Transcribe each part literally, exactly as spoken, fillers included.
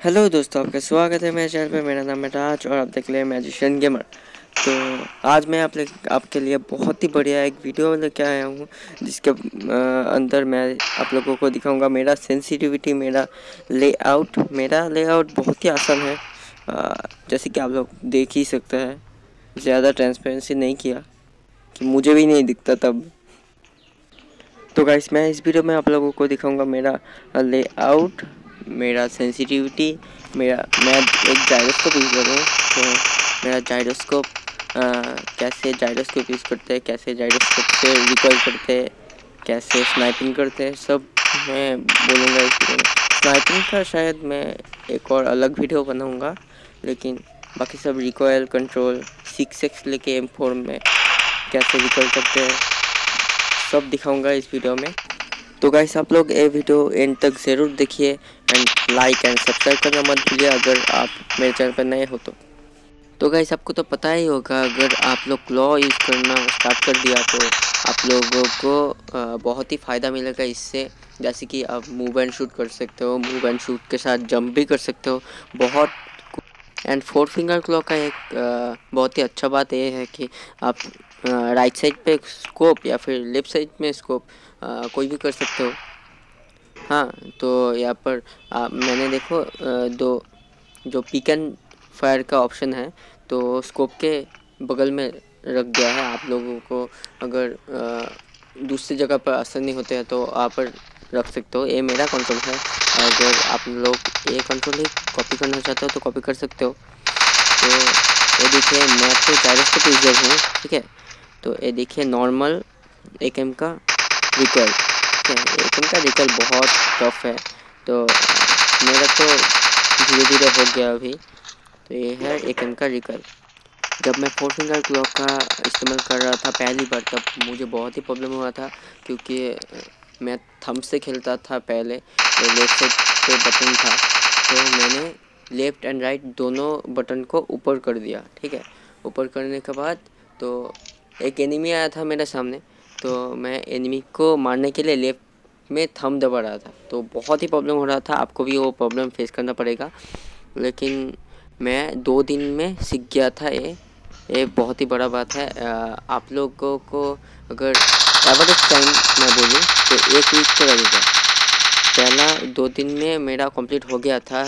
Hello दोस्तों, आपका स्वागत है मेरे चैनल पे। मेरा नाम है राज और आप देख रहे हैं मैजिशियन गेमर। तो आज मैं आप आपके लिए बहुत ही बढ़िया एक वीडियो लेके आया हूँ, जिसके आ, अंदर मैं आप लोगों को दिखाऊंगा मेरा सेंसिटिविटी, मेरा लेआउट। मेरा लेआउट बहुत ही आसान है, आ, जैसे कि आप लोग देख ही सकते हैं। ज़्यादा ट्रांसपेरेंसी नहीं किया कि मुझे भी नहीं दिखता तब। तो गाइस, मैं इस वीडियो में आप लोगों को दिखाऊंगा मेरा लेआउट, मेरा सेंसिटिविटी, मेरा मैं एक जायरोस्कोप यूज़ कर रहा हूँ। तो मेरा जायरोस्कोप कैसे जायरोस्कोप यूज़ करते हैं, कैसे जायरोस्कोप से रिकॉइल करते हैं, कैसे स्नाइपिंग करते हैं, सब मैं बोलूँगा इस वीडियो में। स्नाइपिंग का शायद मैं एक और अलग वीडियो बनाऊँगा, लेकिन बाकी सब रिकॉइल कंट्रोल, सिक्स एक्स लेके एम फोर में कैसे रिकॉइल करते हैं, सब दिखाऊँगा इस वीडियो में। तो गाइस, आप लोग ये वीडियो एंड तक ज़रूर देखिए एंड लाइक एंड सब्सक्राइब करना मत भूलिए अगर आप मेरे चैनल पर नए हो तो। तो गाइस, आपको तो पता ही होगा, अगर आप लोग क्लॉ यूज़ करना स्टार्ट कर दिया तो आप लोगों को बहुत ही फ़ायदा मिलेगा इससे। जैसे कि आप मूव एंड शूट कर सकते हो, मूव एंड शूट के साथ जंप भी कर सकते हो बहुत। एंड फोर फिंगर क्लॉ का एक आ, बहुत ही अच्छा बात यह है कि आप राइट साइड पे स्कोप या फिर लेफ्ट साइड में स्कोप कोई भी कर सकते हो। हाँ, तो यहाँ पर आ, मैंने देखो आ, दो जो पिक एंड फायर का ऑप्शन है तो स्कोप के बगल में रख दिया है। आप लोगों को अगर दूसरी जगह पर आसानी होते हैं तो आप पर रख सकते हो। ये मेरा कंट्रोल है, अगर आप लोग ये कंट्रोल ही कॉपी करना चाहते हो तो कॉपी कर सकते हो। तो ये देखिए, मैं तो जायरोस्कोप यूजर हूँ, ठीक है। तो ये देखिए, नॉर्मल एक एम का रिकॉइल, ठीक है। एक एम का रिकॉइल बहुत टफ है, तो मेरा तो धीरे धीरे हो गया अभी। तो ये है एक एम का रिकॉइल। जब मैं फोर फिंगर क्लॉक का इस्तेमाल कर रहा था पहली बार, तब मुझे बहुत ही प्रॉब्लम हुआ था, क्योंकि मैं थंब से खेलता था पहले। तो लेफ्ट साइड पे बटन था, तो मैंने लेफ़्ट एंड राइट दोनों बटन को ऊपर कर दिया, ठीक है। ऊपर करने के बाद तो एक एनिमी आया था मेरे सामने, तो मैं एनिमी को मारने के लिए लेफ्ट में थंब दबा रहा था, तो बहुत ही प्रॉब्लम हो रहा था। आपको भी वो प्रॉब्लम फेस करना पड़ेगा, लेकिन मैं दो दिन में सीख गया था। ये ये बहुत ही बड़ा बात है। आप लोगों को अगर एवरेज टाइम मैं बोलूँ तो एक वीक तो लगेगा। पहला दो दिन में मेरा कंप्लीट हो गया था।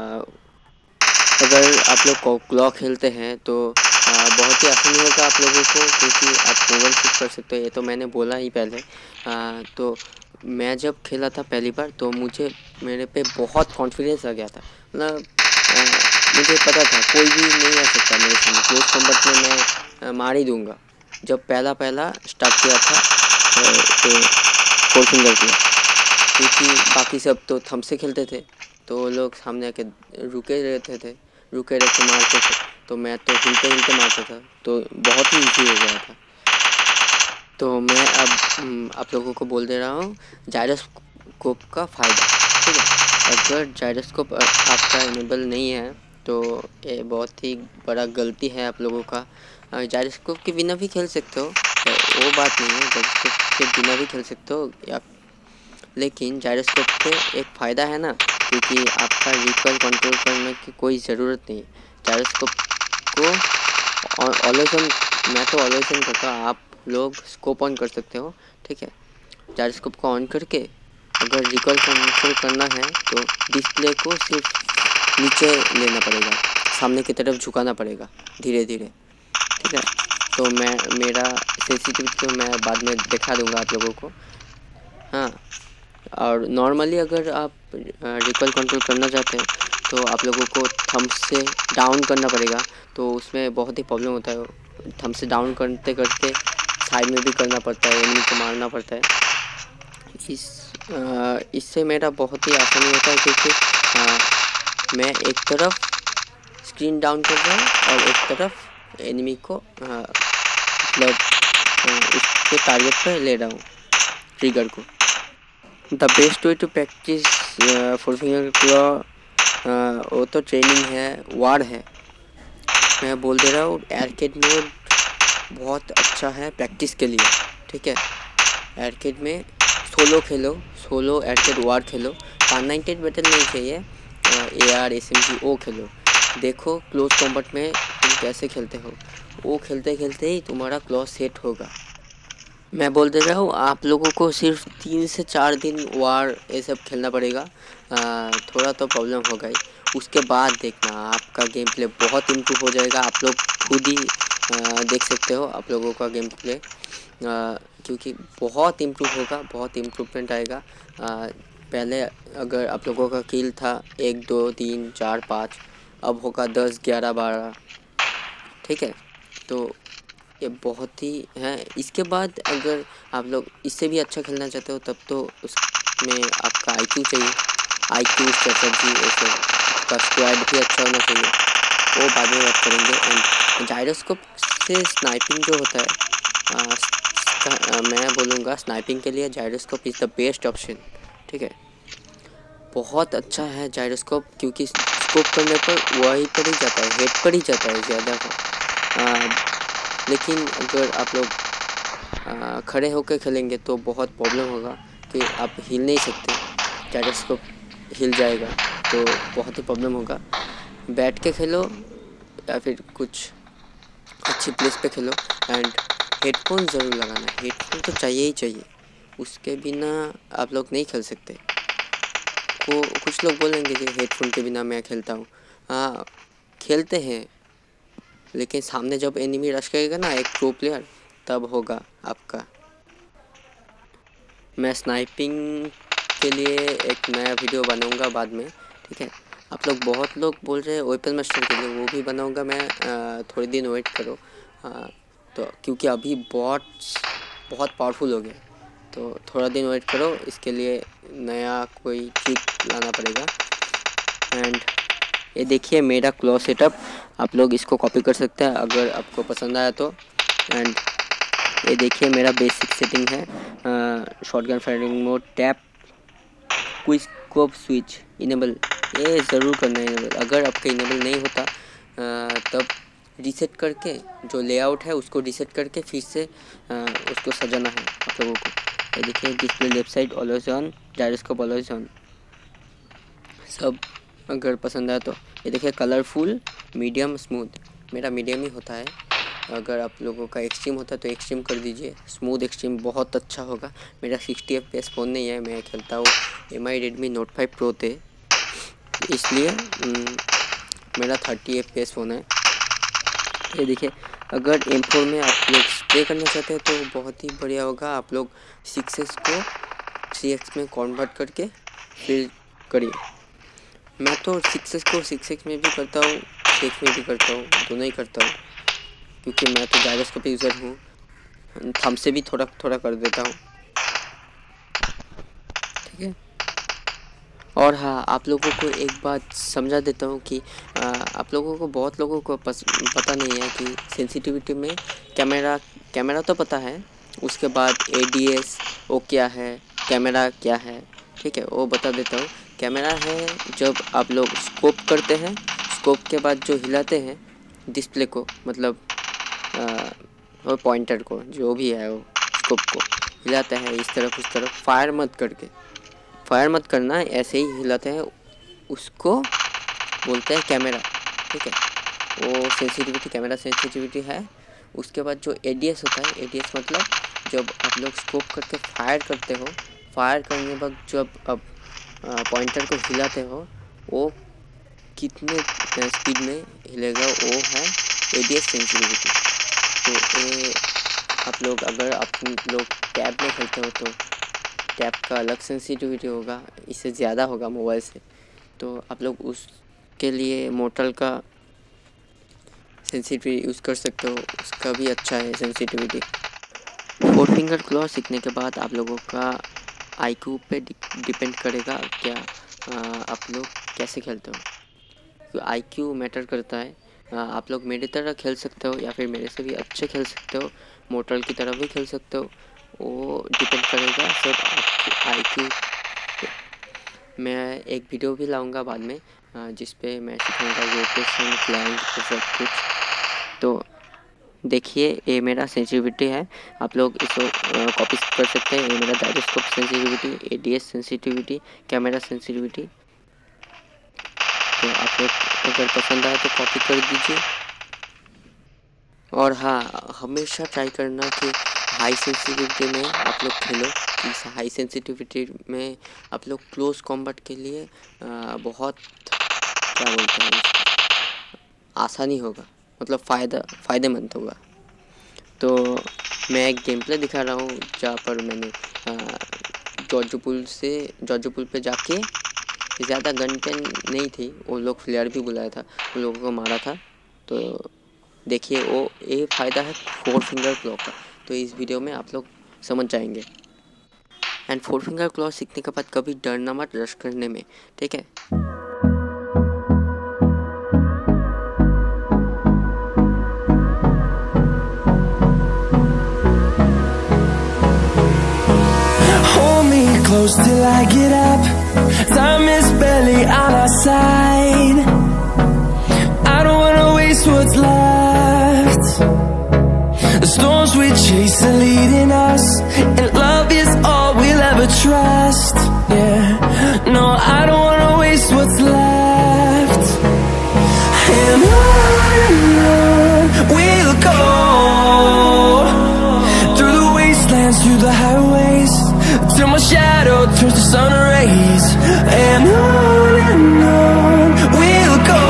अगर आप लोग क्लॉ खेलते हैं तो बहुत ही आसानी होगा आप लोगों को, क्योंकि आप मूव एंड शूट कर सकते हो। ये तो मैंने बोला ही पहले। आ, तो मैं जब खेला था पहली बार तो मुझे मेरे पे बहुत कॉन्फिडेंस आ गया था। मतलब मुझे पता था कोई भी नहीं आ सकता मेरे सामने, क्लोज कॉम्बैट में मैं मार ही दूंगा। जब पहला पहला स्टार्ट किया था फोर फिंगर किया, क्योंकि बाकी सब तो थंब से खेलते थे, तो वो लोग सामने आके रुके रहते थे, रुके रह के मारते थे, तो मैं तो हिलते हिलते मारता था, तो बहुत ही ईजी हो गया था। तो मैं अब आप लोगों को बोल दे रहा हूँ जायरोस्कोप का फ़ायदा, ठीक है। अगर जायरोस्कोप आपका इनेबल नहीं है तो ये बहुत ही बड़ा गलती है आप लोगों का। जायरोस्कोप के बिना भी खेल सकते हो, तो वो बात नहीं है, जायरोस्कोप के बिना भी खेल सकते हो या, लेकिन जायरोस्कोप पे एक फ़ायदा है ना, क्योंकि आपका रिकॉइल कंट्रोल करने की कोई ज़रूरत नहीं। जायरोस्कोप को ऑलवेज ऑन, मैं तो ऑलवेज ऑन करता हूँ, आप लोग स्कोप ऑन कर सकते हो, ठीक है। जायरोस्कोप को ऑन करके अगर रिकॉइल कंट्रोल करना है तो डिस्प्ले को सिर्फ नीचे लेना पड़ेगा, सामने की तरफ झुकाना पड़ेगा धीरे धीरे, ठीक है। तो मैं मेरा सेंसिटिविटी तो मैं बाद में दिखा दूँगा आप लोगों को। हाँ, और नॉर्मली अगर आप रिकॉइल कंट्रोल करना चाहते हो तो आप लोगों को थंब से डाउन करना पड़ेगा, तो उसमें बहुत ही प्रॉब्लम होता है। थंब से डाउन करते करते साइड में भी करना पड़ता है, एनिमी को मारना पड़ता है। इस आ, इससे मेरा बहुत ही आसानी होता है, क्योंकि आ, मैं एक तरफ स्क्रीन डाउन कर रहा हूँ और एक तरफ एनिमी को मतलब उसके टारगेट पर ले रहा हूँ ट्रिगर को। The best way to practise four finger claw वो तो ट्रेनिंग है, वार है। मैं बोल दे रहा हूँ, आर्केड मोड बहुत अच्छा है प्रैक्टिस के लिए, ठीक है। आर्केड में सोलो खेलो, सोलो आर्केड वार खेलो। वन नाइंटी एट बैटल नहीं चाहिए, A R S M G वो खेलो। देखो क्लोज कॉम्बैट में तुम कैसे खेलते हो, वो खेलते खेलते ही तुम्हारा क्लोज सेट होगा। मैं बोल दे रहा हूँ आप लोगों को सिर्फ तीन से चार दिन वार ये सब खेलना पड़ेगा। आ, थोड़ा तो प्रॉब्लम होगा ही, उसके बाद देखना आपका गेम प्ले बहुत इम्प्रूव हो जाएगा। आप लोग खुद ही आ, देख सकते हो आप लोगों का गेम प्ले, क्योंकि बहुत इम्प्रूव होगा, बहुत इम्प्रूवमेंट आएगा। आ, पहले अगर आप लोगों का किल था एक दो तीन चार पाँच, अब होगा दस ग्यारह बारह, ठीक है। तो ये बहुत ही है। इसके बाद अगर आप लोग इससे भी अच्छा खेलना चाहते हो तब तो उसमें आपका आई क्यू चाहिए, आई क्यू स्ट्रेटजी ऐसे आपका स्क्वाड भी अच्छा होना चाहिए, वो बाद में बात करेंगे। एंड जायरोस्कोप से स्नाइपिंग जो होता है, आ, आ, मैं बोलूँगा स्नाइपिंग के लिए gyroscope is the best option, ठीक है। बहुत अच्छा है जायरोस्कोप, क्योंकि स्कोप करने पर वही पर ही जाता है, हेड पर ही जाता है ज़्यादा का। लेकिन अगर आप लोग खड़े होकर खेलेंगे तो बहुत प्रॉब्लम होगा कि आप हिल नहीं सकते, जायरोस्कोप हिल जाएगा तो बहुत ही प्रॉब्लम होगा। बैठ के खेलो या फिर कुछ अच्छी प्लेस पे खेलो। एंड हेडफोन ज़रूर लगाना, हेडफोन तो चाहिए ही चाहिए, उसके बिना आप लोग नहीं खेल सकते। को कुछ लोग बोलेंगे कि हेडफोन के बिना मैं खेलता हूँ, हाँ खेलते हैं, लेकिन सामने जब एनिमी रश करेगा ना एक प्रो प्लेयर, तब होगा आपका। मैं स्नाइपिंग के लिए एक नया वीडियो बनाऊंगा बाद में, ठीक है। आप लोग बहुत लोग बोल रहे हैं वेपन मास्टर के लिए, वो भी बनाऊंगा मैं, थोड़े दिन वेट करो। आ, तो क्योंकि अभी बहुत बहुत पावरफुल हो गया, तो थोड़ा दिन वेट करो, इसके लिए नया कोई चीज लाना पड़ेगा। एंड ये देखिए मेरा क्लोज सेटअप, आप लोग इसको कॉपी कर सकते हैं अगर आपको पसंद आया तो। एंड ये देखिए मेरा बेसिक सेटिंग है, shotgun firing mode, tap, quick scope switch enable, ये ज़रूर करना है इनेबल। अगर आपका इनेबल नहीं होता आ, तब रीसेट करके जो लेआउट है उसको रीसेट करके फिर से आ, उसको सजाना है आप लोगों को। ये देखिए display left side always on, gyroscope always on, सब अगर पसंद आया तो। ये देखिए कलरफुल, मीडियम, स्मूथ, मेरा मीडियम ही होता है। अगर आप लोगों का एक्सट्रीम होता है तो एक्सट्रीम कर दीजिए, स्मूथ एक्सट्रीम बहुत अच्छा होगा। मेरा sixty F P S phone नहीं है, मैं खेलता हूँ M I Redmi Note five Pro थे, इसलिए मेरा thirty F P S phone है। ये देखिए अगर एम फोर में आप लोग स्प्रे करना चाहते हैं तो बहुत ही बढ़िया होगा। आप लोग सिक्स एक्स को थ्री एक्स में कन्वर्ट करके फिर करिए। मैं तो सिक्स एक्स को सिक्स एक्स में भी करता हूँ, थ्री एक्स में भी करता हूँ, दोनों ही करता हूँ, क्योंकि मैं तो जायरोस्कोप यूज़र हूँ। थंब से भी थोड़ा थोड़ा कर देता हूँ, ठीक है। और हाँ, आप लोगों को एक बात समझा देता हूँ कि आ, आप लोगों को बहुत लोगों को पस, पता नहीं है कि सेंसिटिविटी में कैमरा कैमरा तो पता है, उसके बाद ए डी एस वो क्या है, कैमरा क्या है, ठीक है, वो बता देता हूँ। कैमरा है जब आप लोग स्कोप करते हैं, स्कोप के बाद जो हिलाते हैं डिस्प्ले को, मतलब और पॉइंटर को, जो भी है वो स्कोप को हिलाते हैं इस तरफ उस तरफ, फायर मत करके, फायर मत करना, ऐसे ही हिलाते हैं, उसको बोलते हैं कैमरा, ठीक है। वो सेंसिटिविटी, कैमरा सेंसिटिविटी है। उसके बाद जो ए डी एस होता है, ए डी एस मतलब जब आप लोग स्कोप करके फायर करते हो, फायर करने के बाद जब अब पॉइंटर को हिलाते हो, वो कितने स्पीड में हिलेगा, वो है ए डी एस सेंसिटिविटी। तो ये आप लोग अगर आप लोग टैब में खेलते हो तो टैब का अलग सेंसिटिविटी होगा, इससे ज़्यादा होगा मोबाइल से, तो आप लोग उसके लिए मोटल का सेंसिटिविटी यूज़ कर सकते हो, उसका भी अच्छा है सेंसिटिविटी। फोर फिंगर क्लॉ सीखने के बाद आप लोगों का आई क्यू पे डिपेंड करेगा क्या आ, आप लोग कैसे खेलते हो, आई क्यू मैटर करता है। आ, आप लोग मेरी तरह खेल सकते हो या फिर मेरे से भी अच्छे खेल सकते हो, मोटल की तरह भी खेल सकते हो, वो डिपेंड करेगा सब आपकी आई क्यू पे। मैं एक वीडियो भी लाऊंगा बाद में जिस पे मैं सिखाऊंगा रोटेशन, फ्लैंक, सब कुछ। तो देखिए ये मेरा सेंसिटिविटी है, आप लोग इसको कॉपी कर सकते हैं। ये मेरा gyroscope sensitivity, A D S sensitivity, camera sensitivity, तो आप लोग अगर पसंद आए तो कॉपी कर दीजिए। और हाँ, हमेशा ट्राई करना कि हाई सेंसिटिविटी में आप लोग खेलो। इस हाई सेंसिटिविटी में आप लोग क्लोज कॉम्बैट के लिए आ, बहुत क्या बोलते हैं आसानी होगा, मतलब फ़ायदा फ़ायदेमंद होगा। तो मैं एक गेम प्ले दिखा रहा हूँ जहाँ पर मैंने जॉर्जो पुल से जॉर्जो पुल पे जाके ज़्यादा गन टेन नहीं थी, वो लोग फ्लेयर भी बुलाया था, उन लोगों को मारा था। तो देखिए वो ये फ़ायदा है फोर फिंगर क्लॉ का, तो इस वीडियो में आप लोग समझ जाएंगे। एंड फोर फिंगर क्लॉ सीखने के बाद कभी डरना मत रश करने में, ठीक है। Close till I get up. Time is barely on our side. I don't wanna waste what's left. The storms we chase are leading us, and love is all we'll ever trust. Yeah, no, I don't wanna waste what's left. And on and on we'll go, through the wastelands, through the highways, till my shadow turns to sun rays. And on and on we'll go,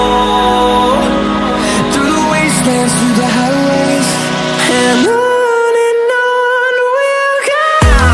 through the wastelands, through the highways, and on and on we'll go.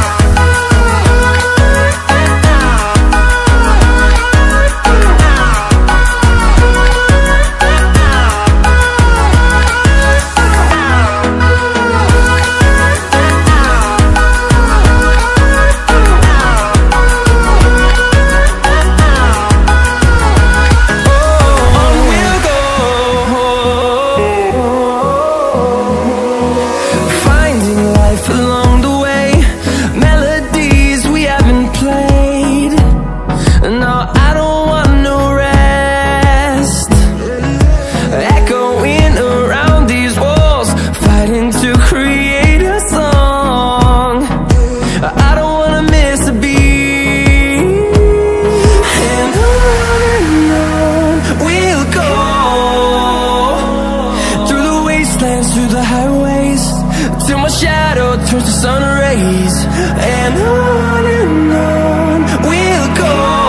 Through the highways, till my shadow turns to sun rays. And on and on we'll go.